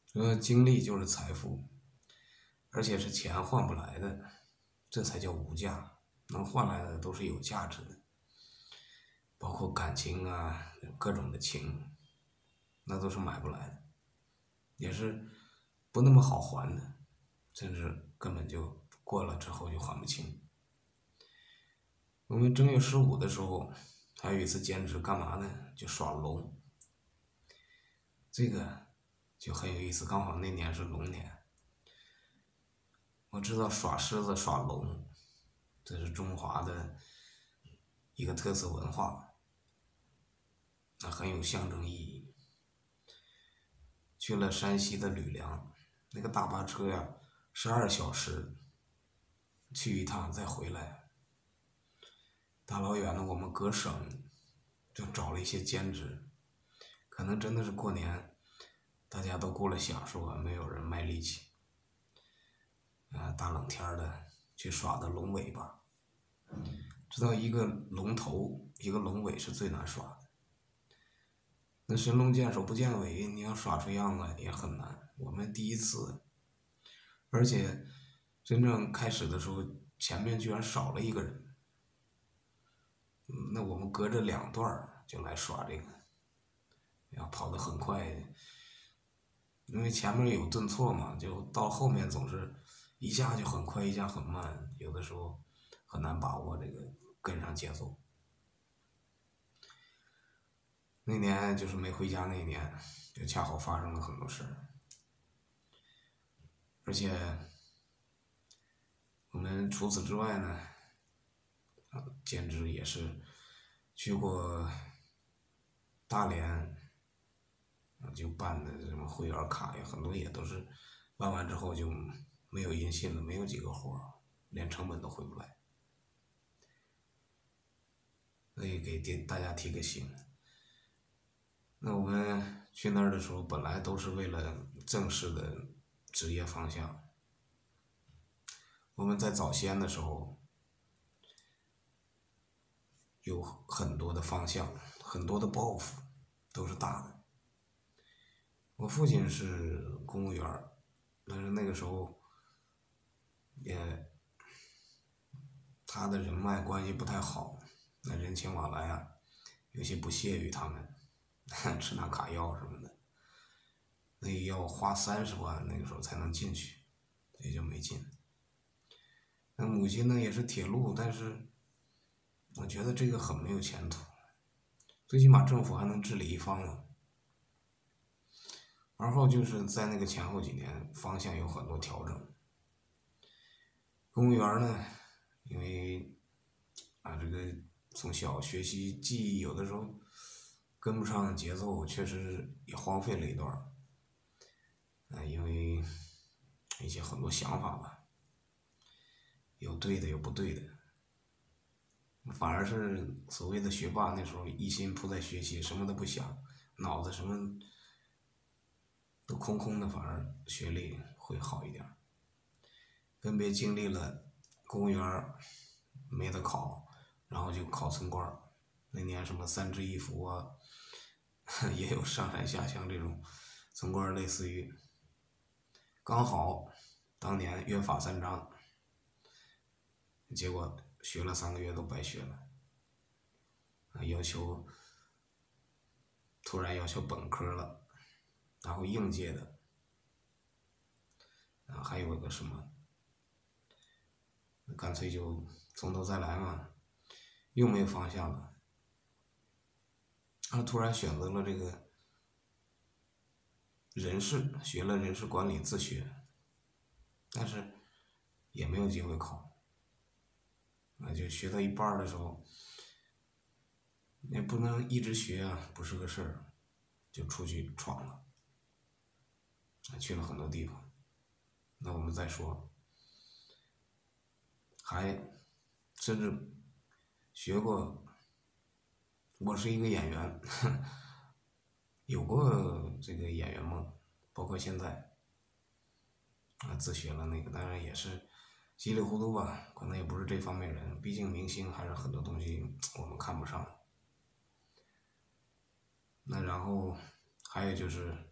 精力就是财富，而且是钱换不来的，这才叫无价。能换来的都是有价值的，包括感情啊，各种的情，那都是买不来的，也是不那么好还的，甚至根本就过了之后就还不清。我们正月15的时候，还有一次兼职，干嘛呢？就耍龙。这个就很有意思，刚好那年是龙年。我知道耍狮子、耍龙，这是中华的一个特色文化，那很有象征意义。去了山西的吕梁，那个大巴车呀，12小时去一趟再回来，大老远的我们隔省就找了一些兼职，可能真的是过年大家都过了享受啊，没有人卖力气。大冷天的去耍的龙尾巴，知道一个龙头一个龙尾是最难耍的，那神龙见首不见尾，你要耍出样子也很难。我们第一次，而且真正开始的时候前面居然少了一个人，那我们隔着2段就来耍这个，要跑得很快，因为前面有顿挫嘛，就到后面总是一下就很快，一下很慢，有的时候很难把握这个跟上节奏。那年就是没回家那一年，就恰好发生了很多事儿，而且我们除此之外呢，兼职也是去过大连，就办的什么会员卡呀，很多也都是办完之后就没有音信了，没有几个活儿，连成本都回不来。所以给大家提个醒。那我们去那儿的时候，本来都是为了正式的职业方向。我们在早先的时候有很多的方向，很多的抱负，都是大的。我父亲是公务员，但是那个时候也他的人脉关系不太好，那人情往来啊，有些不屑于他们吃那卡药什么的，所以要花30万那个时候才能进去，也就没进。那母亲呢也是铁路，但是我觉得这个很没有前途，最起码政府还能治理一方嘛。而后就是在那个前后几年，方向有很多调整。公务员呢，因为这个从小学习记忆，有的时候跟不上节奏，确实也荒废了一段因为一些很多想法吧，有对的有不对的，反而是所谓的学霸，那时候一心扑在学习，什么都不想，脑子什么都空空的，反而学历会好一点。分别经历了公务员没得考，然后就考村官，那年什么3支1扶啊，也有上山下乡这种村官，类似于刚好当年约法3章，结果学了3个月都白学了，突然要求本科了，然后应届的，还有个什么，干脆就从头再来嘛，又没有方向了，突然选择了这个人事，学了人事管理自学，但是也没有机会考，就学到一半的时候，也不能一直学啊，不是个事儿，就出去闯了，去了很多地方。那我们再说，还甚至学过，我是一个演员，有过这个演员梦，包括现在自学了那个，当然也是稀里糊涂吧，可能也不是这方面人，毕竟明星还是很多东西我们看不上。那然后还有就是